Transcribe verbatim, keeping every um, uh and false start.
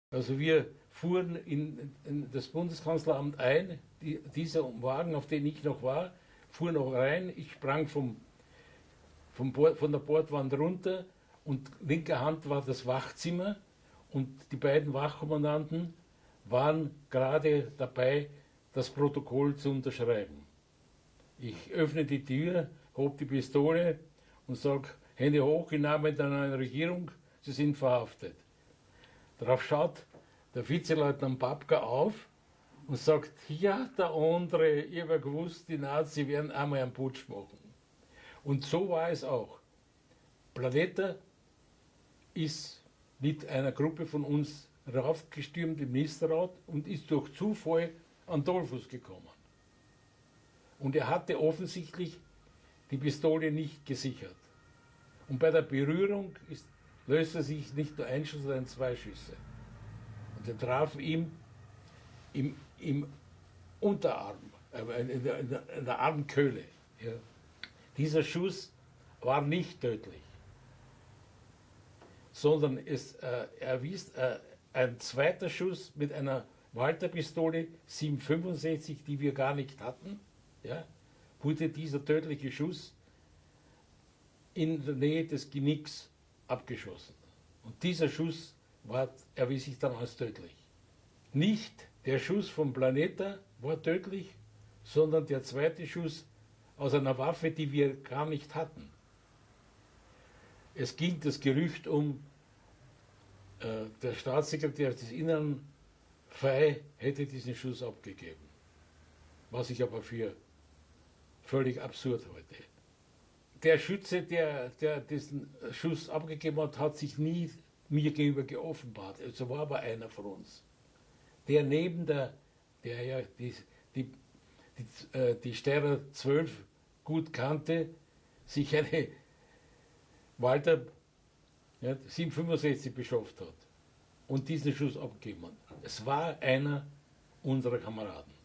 Also wir fuhren in, in das Bundeskanzleramt ein, die, dieser Wagen, auf den ich noch war, fuhr noch rein, ich sprang vom, vom Bord, von der Bordwand runter und linker Hand war das Wachzimmer und die beiden Wachkommandanten waren gerade dabei, das Protokoll zu unterschreiben. Ich öffne die Tür, hob die Pistole und sage, Hände hoch im Namen der neuen Regierung, Sie sind verhaftet. Darauf schaut der Vizeleutnant Babka auf und sagt, ja, der andere, ich habe gewusst, die Nazis werden einmal einen Putsch machen. Und so war es auch. Planeta ist mit einer Gruppe von uns raufgestürmt im Ministerrat und ist durch Zufall an Dollfuss gekommen. Und er hatte offensichtlich die Pistole nicht gesichert. Und bei der Berührung ist, löste sich nicht nur ein Schuss, sondern zwei Schüsse. Und er traf ihm im, im Unterarm, äh, in, der, in, der, in der Armkeule. Ja. Dieser Schuss war nicht tödlich, sondern es äh, erwies äh, ein zweiter Schuss mit einer Walter-Pistole sieben fünfundsechzig, die wir gar nicht hatten, ja, wurde dieser tödliche Schuss in der Nähe des Genicks abgeschossen. Und dieser Schuss war, erwies sich dann als tödlich. Nicht der Schuss vom Planeta war tödlich, sondern der zweite Schuss aus einer Waffe, die wir gar nicht hatten. Es ging das Gerücht um, äh, der Staatssekretär des Innern, Fey, hätte diesen Schuss abgegeben. Was ich aber für völlig absurd halte. Der Schütze, der, der diesen Schuss abgegeben hat, hat sich nie mir gegenüber geoffenbart. Also war aber einer von uns. Der neben der, der ja die, die, die, äh, die Steirer zwölf gut kannte, sich eine Walter ja, sieben fünfundsechzig beschafft hat und diesen Schuss abgegeben hat. Es war einer unserer Kameraden.